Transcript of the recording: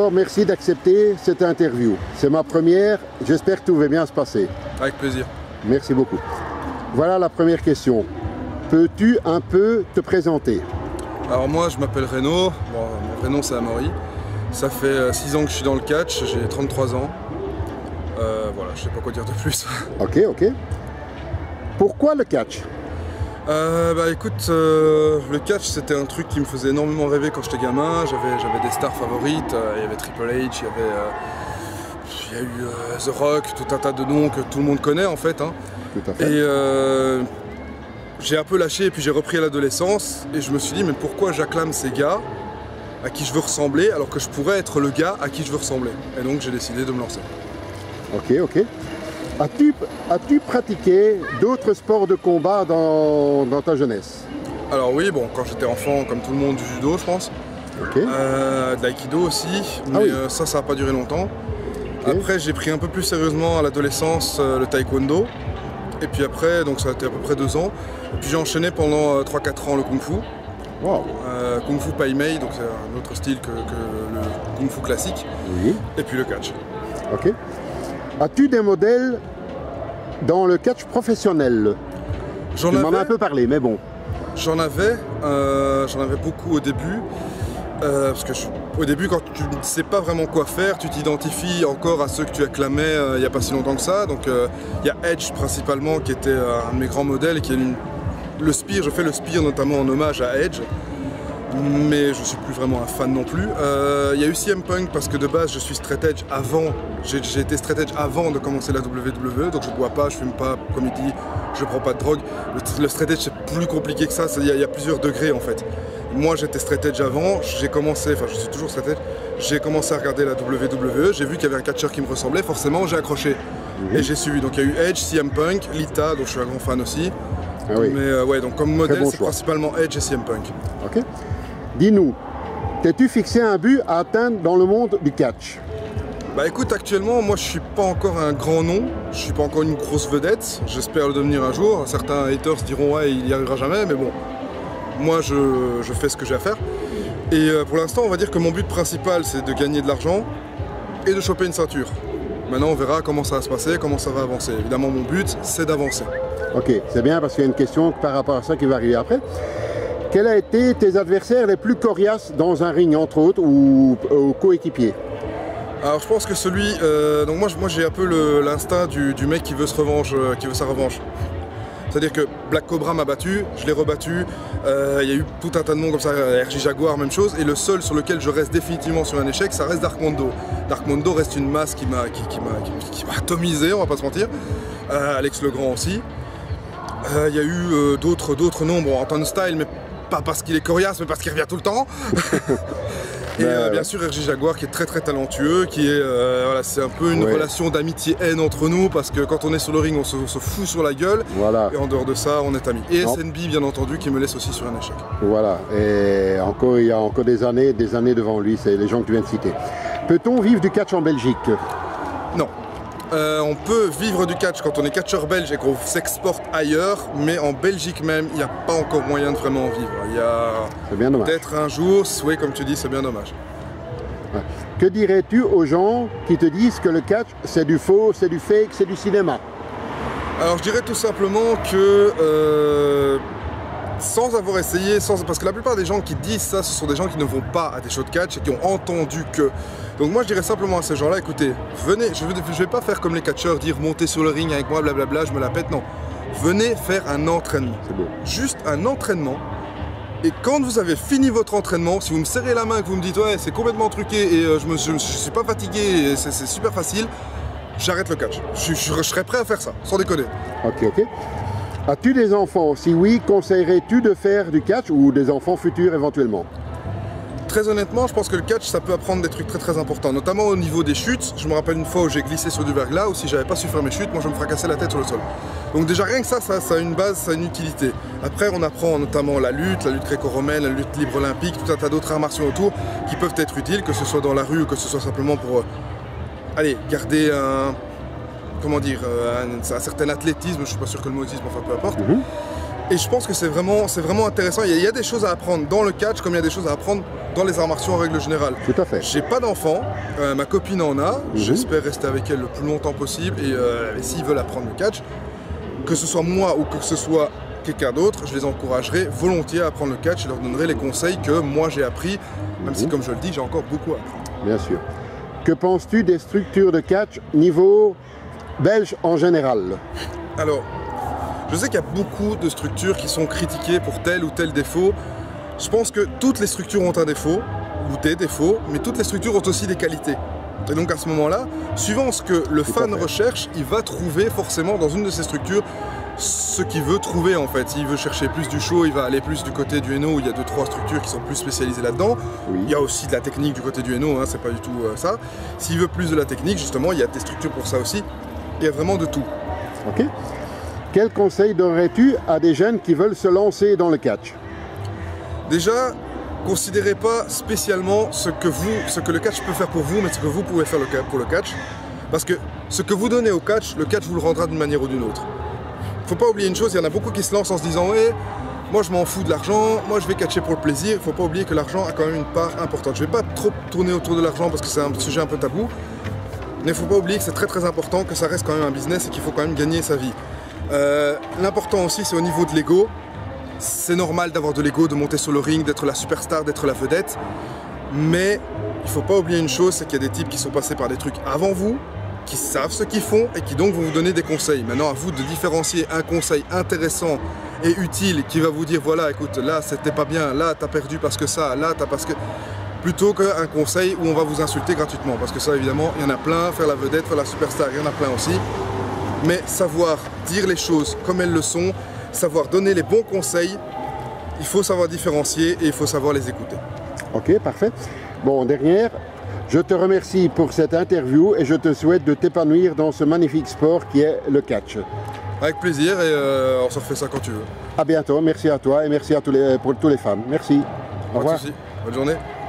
D'abord, merci d'accepter cette interview. C'est ma première, j'espère que tout va bien se passer. Avec plaisir. Merci beaucoup. Voilà la première question. Peux-tu un peu te présenter? Alors moi, je m'appelle Renaud. Bon, mon vrai nom c'est Amaury. Ça fait 6 ans que je suis dans le catch, j'ai 33 ans. Voilà, je sais pas quoi dire de plus. Ok, ok. Pourquoi le catch? Écoute, le catch c'était un truc qui me faisait énormément rêver quand j'étais gamin. J'avais des stars favorites, il y avait Triple H, il y a eu The Rock, tout un tas de noms que tout le monde connaît en fait. Hein. Tout à fait. Et j'ai un peu lâché et puis j'ai repris à l'adolescence et je me suis dit mais pourquoi j'acclame ces gars à qui je veux ressembler alors que je pourrais être le gars à qui je veux ressembler. Et donc j'ai décidé de me lancer. Ok, ok. As-tu pratiqué d'autres sports de combat dans ta jeunesse? Alors oui, bon, quand j'étais enfant, comme tout le monde, du judo, je pense. Ok. De l'aïkido aussi, mais ça n'a pas duré longtemps. Okay. Après, j'ai pris un peu plus sérieusement à l'adolescence le taekwondo. Et puis après, donc ça a été à peu près 2 ans. Et puis j'ai enchaîné pendant 3-4 ans le kung-fu. Wow. Kung-fu Pai Mei, donc c'est un autre style que le kung-fu classique. Oui. Et puis le catch. Ok. As-tu des modèles dans le catch professionnel? Tu m'en as un peu parlé, mais bon. J'en avais beaucoup au début. Parce que au début, quand tu ne sais pas vraiment quoi faire, tu t'identifies encore à ceux que tu acclamais il n'y a pas si longtemps que ça. Donc il y a Edge principalement qui était un de mes grands modèles et qui est le Spear. Je fais le Spear notamment en hommage à Edge. Mais je ne suis plus vraiment un fan non plus. Il y a eu CM Punk parce que de base je suis straight edge avant, j'ai été straight edge avant de commencer la WWE, donc je ne bois pas, je fume pas, comme il dit, je ne prends pas de drogue. Le straight edge c'est plus compliqué que ça, il y a plusieurs degrés en fait. Moi j'étais straight edge avant, je suis toujours straight edge, j'ai commencé à regarder la WWE, j'ai vu qu'il y avait un catcheur qui me ressemblait, forcément j'ai accroché et j'ai suivi. Donc il y a eu Edge, CM Punk, Lita, dont je suis un grand fan aussi. Ah oui. Mais ouais, donc comme modèle bon c'est principalement Edge et CM Punk. Ok. Dis-nous, t'es-tu fixé un but à atteindre dans le monde du catch? Bah écoute, actuellement, moi je suis pas encore un grand nom, je suis pas encore une grosse vedette, j'espère le devenir un jour. Certains haters diront ouais, il y arrivera jamais, mais bon, moi je fais ce que j'ai à faire. Et pour l'instant, on va dire que mon but principal c'est de gagner de l'argent et de choper une ceinture. Maintenant, on verra comment ça va se passer, comment ça va avancer. Évidemment, mon but c'est d'avancer. Ok, c'est bien parce qu'il y a une question par rapport à ça qui va arriver après. Quels ont été tes adversaires les plus coriaces dans un ring, entre autres, ou coéquipiers? Alors je pense que celui... donc moi j'ai un peu l'instinct du mec qui veut sa revanche. C'est-à-dire que Black Cobra m'a battu, je l'ai rebattu, il y a eu tout un tas de noms comme ça, RJ Jaguar, même chose, et le seul sur lequel je reste définitivement sur un échec, ça reste Dark Mondo. Dark Mondo reste une masse qui m'a atomisé, on va pas se mentir, Alex Legrand aussi. Il y a eu d'autres noms, bon Anton Style, mais pas parce qu'il est coriace, mais parce qu'il revient tout le temps. Et bien sûr RJ Jaguar qui est très talentueux, qui est voilà, c'est un peu une relation d'amitié-haine entre nous parce que quand on est sur le ring on se fout sur la gueule et en dehors de ça on est amis. Et SNB bien entendu qui me laisse aussi sur un échec. Voilà, et il y a encore des années devant lui, c'est les gens que tu viens de citer. Peut-on vivre du catch en Belgique? Non. On peut vivre du catch quand on est catcheur belge et qu'on s'exporte ailleurs, mais en Belgique même, il n'y a pas encore moyen de vraiment en vivre. Il y a peut-être un jour, oui, comme tu dis, c'est bien dommage. Ouais. Que dirais-tu aux gens qui te disent que le catch, c'est du faux, c'est du fake, c'est du cinéma? Alors je dirais tout simplement que sans avoir essayé, parce que la plupart des gens qui disent ça, ce sont des gens qui ne vont pas à des shows de catch et qui ont entendu que. Donc moi je dirais simplement à ces gens-là, écoutez, venez, je vais pas faire comme les catcheurs, dire montez sur le ring avec moi, blablabla, je me la pète, non. Venez faire un entraînement. C'est beau. Juste un entraînement. Et quand vous avez fini votre entraînement, si vous me serrez la main et que vous me dites ouais c'est complètement truqué et je suis pas fatigué et c'est super facile, j'arrête le catch. Je serais prêt à faire ça, sans déconner. Ok. As-tu des enfants? Si oui, conseillerais-tu de faire du catch ou des enfants futurs éventuellement? Très honnêtement, je pense que le catch, ça peut apprendre des trucs très importants, notamment au niveau des chutes. Je me rappelle une fois où j'ai glissé sur du verglas, ou si j'avais pas su faire mes chutes, moi je me fracassais la tête sur le sol. Donc déjà rien que ça a une base, ça a une utilité. Après on apprend notamment la lutte gréco-romaine, la lutte libre olympique, tout un tas d'autres arts martiaux autour qui peuvent être utiles, que ce soit dans la rue ou que ce soit simplement pour garder un certain athlétisme, je suis pas sûr que le mot existe, mais enfin peu importe. Et je pense que c'est vraiment intéressant. Il y a des choses à apprendre dans le catch comme il y a des choses à apprendre dans les arts martiaux en règle générale. Tout à fait. J'ai pas d'enfant, ma copine en a. J'espère rester avec elle le plus longtemps possible. Et s'ils veulent apprendre le catch, que ce soit moi ou que ce soit quelqu'un d'autre, je les encouragerai volontiers à apprendre le catch. Je leur donnerai les conseils que moi j'ai appris, même si, comme je le dis, j'ai encore beaucoup à apprendre. Bien sûr. Que penses-tu des structures de catch niveau belge en général? Alors, je sais qu'il y a beaucoup de structures qui sont critiquées pour tel ou tel défaut. Je pense que toutes les structures ont un défaut, ou des défauts, mais toutes les structures ont aussi des qualités. Et donc à ce moment-là, suivant ce que le fan recherche, il va trouver forcément dans une de ces structures ce qu'il veut trouver en fait. S'il veut chercher plus du show, il va aller plus du côté du Hainaut où il y a 2-3 structures qui sont plus spécialisées là-dedans. Oui. Il y a aussi de la technique du côté du Hainaut, hein, c'est pas du tout ça. S'il veut plus de la technique, justement, il y a des structures pour ça aussi. Il y a vraiment de tout. Ok. Quel conseil donnerais-tu à des jeunes qui veulent se lancer dans le catch? Déjà, considérez pas spécialement ce que le catch peut faire pour vous, mais ce que vous pouvez faire pour le catch. Parce que ce que vous donnez au catch, le catch vous le rendra d'une manière ou d'une autre. Faut pas oublier une chose, il y en a beaucoup qui se lancent en se disant hey, moi je m'en fous de l'argent, moi je vais catcher pour le plaisir. Il faut pas oublier que l'argent a quand même une part importante. Je vais pas trop tourner autour de l'argent parce que c'est un sujet un peu tabou. Mais il faut pas oublier que c'est très important, que ça reste quand même un business et qu'il faut quand même gagner sa vie. L'important aussi c'est au niveau de l'ego. C'est normal d'avoir de l'ego, de monter sur le ring, d'être la superstar, d'être la vedette. Mais il faut pas oublier une chose, c'est qu'il y a des types qui sont passés par des trucs avant vous, qui savent ce qu'ils font et qui donc vont vous donner des conseils. Maintenant à vous de différencier un conseil intéressant et utile qui va vous dire voilà écoute là c'était pas bien, là t'as perdu parce que ça, là t'as parce que... plutôt qu'un conseil où on va vous insulter gratuitement. Parce que ça évidemment il y en a plein, faire la vedette, faire la superstar, il y en a plein aussi. Mais savoir dire les choses comme elles le sont, savoir donner les bons conseils, il faut savoir différencier et il faut savoir les écouter. Ok, parfait. Bon, dernière, je te remercie pour cette interview et je te souhaite de t'épanouir dans ce magnifique sport qui est le catch. Avec plaisir et on se refait ça quand tu veux. À bientôt, merci à toi et merci à pour tous les fans. Merci. Au revoir. Pas de souci. Bonne journée.